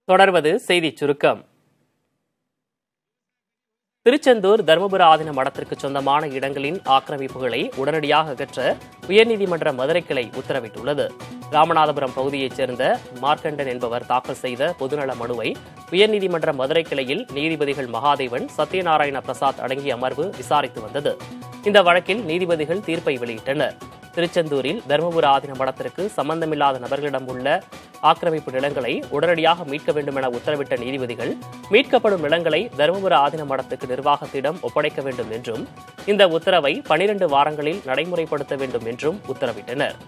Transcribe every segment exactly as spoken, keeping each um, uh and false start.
தொடர்வது செய்திச் சுருக்கம். திருச்செந்தூர் தர்மபுர ஆதீன மடத்திற்கு சொந்தமான இடங்களின் ஆக்கிரமிப்புகளை உடனடியாக அகற்ற உயர்நீதிமன்ற மதுரை கிளை உத்தரவிட்டுள்ளது. ராமநாதபுரம் பகுதியைச் சேர்ந்த மார்க்கண்டன் என்பவர் தாக்கல் செய்த பொதுநல மனுவை உயர்நீதிமன்ற மதுரை கிளையில் நீதிபதிகள் மகாதேவன், சத்யநாராயண பிரசாத் அடங்கிய அமர்வு விசாரித்து வந்தது. இந்த வழக்கில் நீதிபதிகள் தீர்ப்பை வெளியிட்டனர். திருச்செந்தூரில் தர்மபுர ஆதீன மடத்திற்கு சம்பந்தமில்லாத நபர்களிடம் உள்ள ஆக்கிரமிப்பு நிலங்களை உடனடியாக மீட்க வேண்டும் என உத்தரவிட்ட நீதிபதிகள் மீட்கப்படும் நிலங்களை தர்மபுர ஆதீன மடத்துக்கு நிர்வாகத்திடம் ஒப்படைக்க வேண்டும் என்றும் இந்த உத்தரவை பனிரண்டு வாரங்களில் நடைமுறைப்படுத்த வேண்டும் என்றும் உத்தரவிட்டனர்.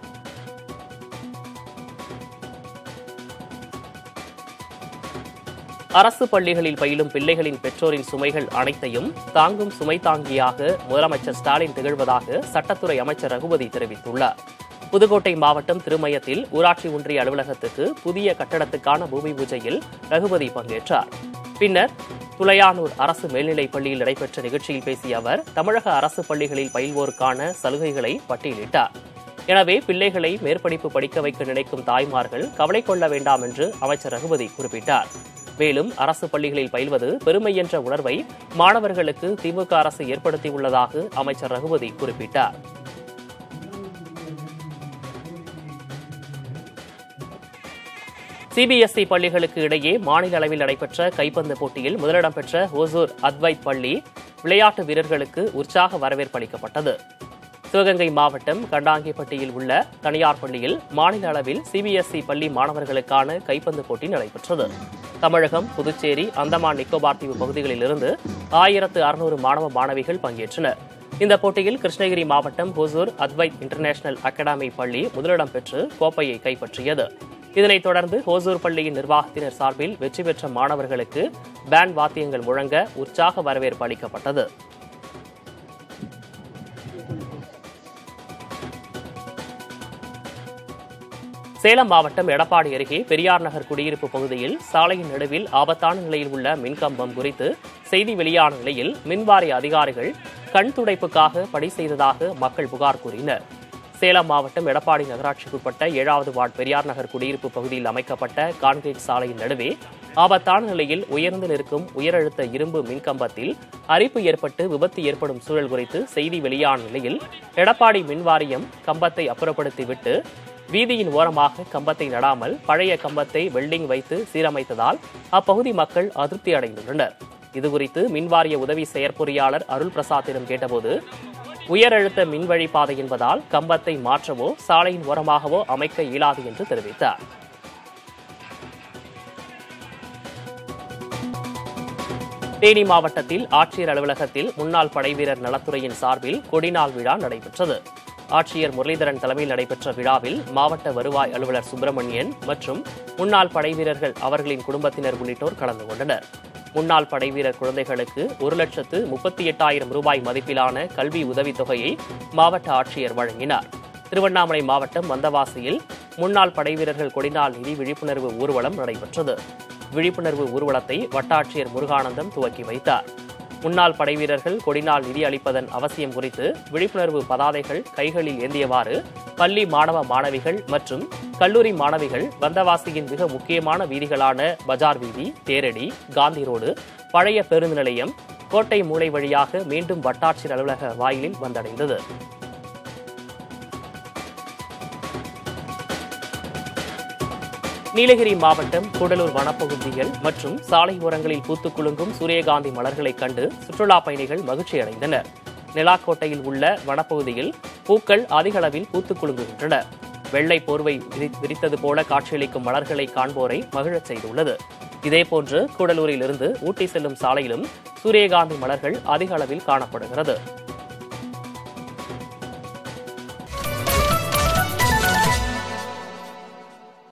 அரசு பள்ளிகளில் பயிலும் பிள்ளைகளின் பெற்றோரின் சுமைகள் அனைத்தையும் தாங்கும் சுமை தாங்கியாக முதலமைச்சர் ஸ்டாலின் திகழ்வதாக சட்டத்துறை அமைச்சர் ரகுபதி தெரிவித்துள்ளார். புதுக்கோட்டை மாவட்டம் திருமயத்தில் ஊராட்சி ஒன்றிய அலுவலகத்துக்கு புதிய கட்டடத்துக்கான பூமி பூஜையில் ரகுபதி பங்கேற்றார். பின்னர் துளையானூர் அரசு மேல்நிலைப் பள்ளியில் நடைபெற்ற நிகழ்ச்சியில் பேசிய அவர் தமிழக அரசு பள்ளிகளில் பயில்வோருக்கான சலுகைகளை பட்டியலிட்டார். எனவே பிள்ளைகளை மேற்படிப்பு படிக்க வைக்க நினைக்கும் தாய்மார்கள் கவலை கொள்ள வேண்டாம் என்று அமைச்சர் ரகுபதி குறிப்பிட்டார். மேலும் அரசு பள்ளிகளில் பயில்வது பெருமை என்ற உணர்வை மாணவர்களுக்கு திமுக அரசு ஏற்படுத்தியுள்ளதாக அமைச்சர் ரகுபதி குறிப்பிட்டார். சிபிஎஸ்இ பள்ளிகளுக்கு இடையே மாநில அளவில் நடைபெற்ற கைப்பந்து போட்டியில் முதலிடம் பெற்ற ஓசூர் அத்வைத் பள்ளி விளையாட்டு வீரர்களுக்கு உற்சாக வரவேற்பு அளிக்கப்பட்டது. சிவகங்கை மாவட்டம் கண்டாங்கிப்பட்டியில் உள்ள தனியார் பள்ளியில் மாநில அளவில் சிபிஎஸ்இ பள்ளி மாணவர்களுக்கான கைப்பந்து போட்டி நடைபெற்றது. தமிழகம், புதுச்சேரி, அந்தமான் நிக்கோபார் தீவு பகுதிகளிலிருந்து ஆயிரத்து அறுநூறு மாணவ மாணவிகள் பங்கேற்றனர். இந்த போட்டியில் கிருஷ்ணகிரி மாவட்டம் ஓசூர் அத்வைத் இன்டர்நேஷனல் அகாடமி பள்ளி முதலிடம் பெற்று கோப்பையை கைப்பற்றியது. இதனைத் தொடர்ந்து ஓசூர் பள்ளியின் நிர்வாகத்தினர் சார்பில் வெற்றி பெற்ற மாணவர்களுக்கு பேண்ட் வாத்தியங்கள் முழங்க உற்சாக வரவேற்பு அளிக்கப்பட்டது. சேலம் மாவட்டம் எடப்பாடி அருகே பெரியார் நகர் குடியிருப்பு பகுதியில் சாலையின் நடுவில் ஆபத்தான நிலையில் உள்ள மின்கம்பம் குறித்து செய்தி வெளியான நிலையில் மின்வாரிய அதிகாரிகள் கண் துடைப்புக்காக பணி செய்ததாக மக்கள் புகார் கூறினர். சேலம் மாவட்டம் எடப்பாடி நகராட்சிக்குட்பட்ட ஏழாவது வார்டு பெரியார் நகர் குடியிருப்பு பகுதியில் அமைக்கப்பட்ட கான்கிரீட் சாலையின் நடுவே ஆபத்தான நிலையில் உயர்ந்து நிற்கும் உயரழுத்த இரும்பு மின்கம்பத்தில் அரிப்பு ஏற்பட்டு விபத்து ஏற்படும் சூழல் குறித்து செய்தி வெளியான நிலையில் எடப்பாடி மின்வாரியம் கம்பத்தை அப்புறப்படுத்திவிட்டு வீதியின் ஓரமாக கம்பத்தை நடாமல் பழைய கம்பத்தை வெல்டிங் வைத்து சீரமைத்ததால் அப்பகுதி மக்கள் அதிருப்தி அடைந்துள்ளனர். இதுகுறித்து மின்வாரிய உதவி செயற்பொறியாளர் அருள் பிரசாத்திடம் கேட்டபோது உயர் அழுத்த மின்வழி பாதை என்பதால் கம்பத்தை மாற்றவோ சாலையின் ஓரமாகவோ அமைக்க இயலாது என்று தெரிவித்தார். தேனி மாவட்டத்தில் ஆட்சியர் அலுவலகத்தில் முன்னாள் படைவீரர் நலத்துறையின் சார்பில் கொடிநாள் விழா நடைபெற்றது. ஆட்சியர் முரளிதரன் தலைமையில் நடைபெற்ற விழாவில் மாவட்ட வருவாய் அலுவலர் சுப்பிரமணியன் மற்றும் முன்னாள் படைவீரர்கள் அவர்களின் குடும்பத்தினர் உள்ளிட்டோர் கலந்து கொண்டனர். முன்னாள் படைவீரர் குழந்தைகளுக்கு ஒரு லட்சத்து முப்பத்தி எட்டாயிரம் ரூபாய் மதிப்பிலான கல்வி உதவித்தொகையை மாவட்ட ஆட்சியர் வழங்கினார். திருவண்ணாமலை மாவட்டம் வந்தவாசியில் முன்னாள் படைவீரர்கள் கொடிநாள் நிதி விழிப்புணர்வு ஊர்வலம் நடைபெற்றது. விழிப்புணர்வு ஊர்வலத்தை வட்டாட்சியர் முருகானந்தம் துவக்கி வைத்தார். முன்னாள் படைவீரர்கள் கொடிநாள் நிதி அளிப்பதன் அவசியம் குறித்து விழிப்புணர்வு பதாதைகள் கைகளில் ஏந்தியவாறு பள்ளி மாணவ மாணவிகள் மற்றும் கல்லூரி மாணவிகள் வந்தவாசியின் மிக முக்கியமான வீதிகளான பஜார் வீதி, தேரடி, காந்தி ரோடு, பழைய பேருந்து நிலையம், கோட்டை மூலை வழியாக மீண்டும் வட்டாட்சியர் அலுவலக வாயிலில் வந்தடைந்தது. நீலகிரி மாவட்டம் கூடலூர் வனப்பகுதிகள் மற்றும் சாலை ஓரங்களில் பூத்துக் குலுங்கும் சூரியகாந்தி மலர்களை கண்டு சுற்றுலா பயணிகள் மகிழ்ச்சி அடைந்தனர். நிலாக்கோட்டையில் உள்ள வனப்பகுதியில் பூக்கள் அதிக அளவில் பூத்துக் குலுங்குகின்றன. வெள்ளை போர்வை விரித்தது போல காட்சியளிக்கும் மலர்களை காண்போரை மகிழச் செய்துள்ளது. இதேபோன்று கூடலூரில் இருந்து ஊட்டி செல்லும் சாலையிலும் சூரியகாந்தி மலர்கள் அதிக அளவில் காணப்படுகிறது.